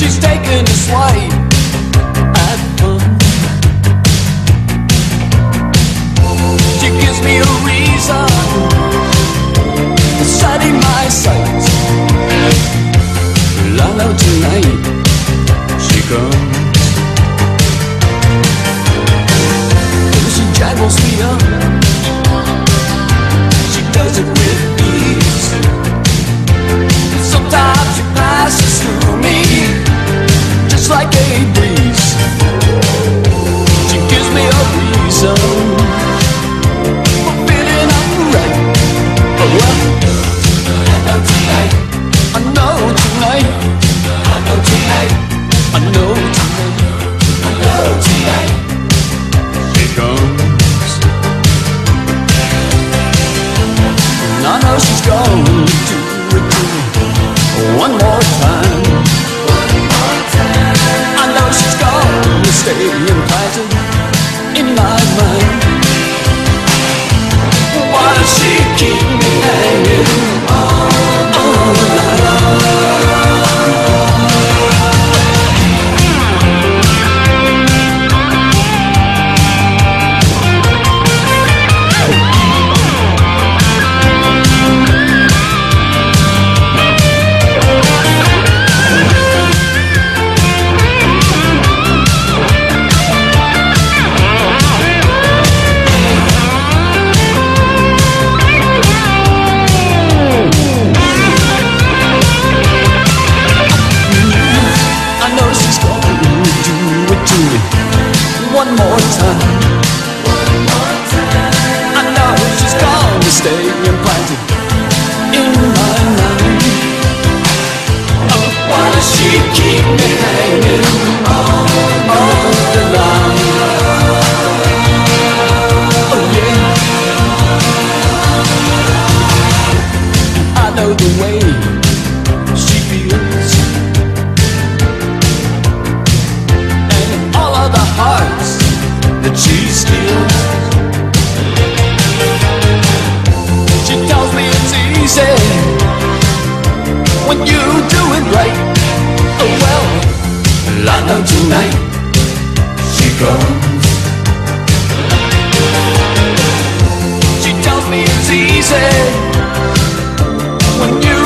She's taking a swipe at fun. She gives me a reason for setting my sights. Well, I know tonight she comes. She jangles me up. She does it with ease. Sometimes she passes through me just like a breeze. She gives me a reason for feeling alright. Oh well, I know tonight. I know tonight. I know tonight. I know tonight. I know tonight. She comes. And I know she's going to do it to me one more time. I know she's gonna stay implanted in my mind. Why does she keep me hanging all the night? One more time. I know she's gonna stay implanted in my mind. Oh, why does she keep me hanging all the line? Oh yeah, I know the way she feels, and all of the hearts that she steals. She tells me it's easy when you do it right. Oh well, I know tonight she comes. She tells me it's easy when you